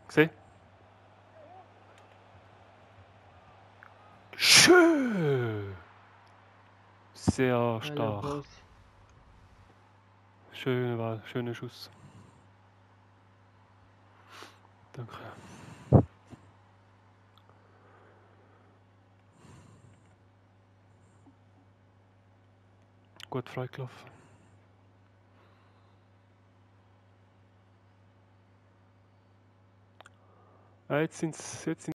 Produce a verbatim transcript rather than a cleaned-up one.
Gesehen? Schön! Sehr stark. Schöne Wahl, schöner Schuss. Danke. Gut freigelaufen. Ah, jetzt sind's, jetzt sind